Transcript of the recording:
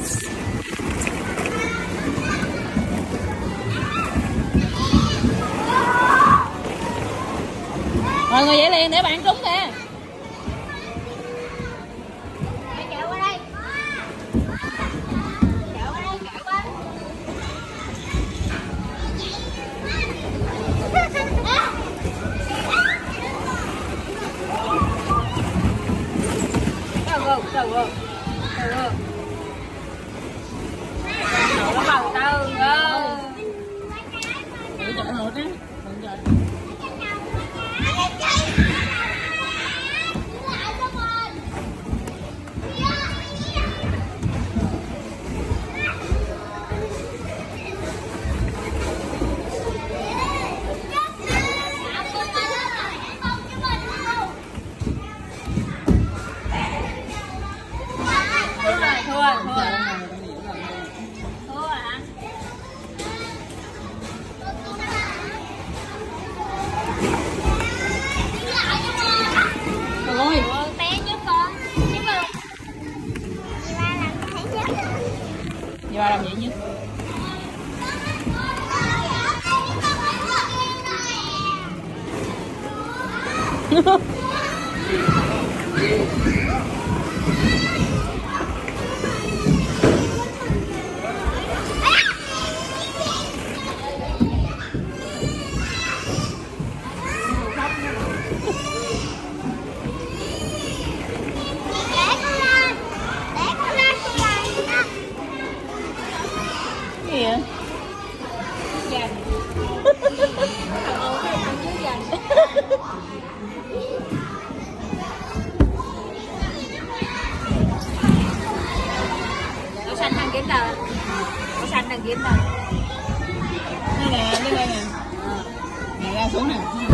Mọi người dậy liền để bạn trúng kìa. Ba làm vậy nhất. Gì vậy? Dành. Đậu xanh đang kiếm đâu? Đậu xanh đang kiếm đâu? Đây nè, đây nè. Nè ra xuống nè.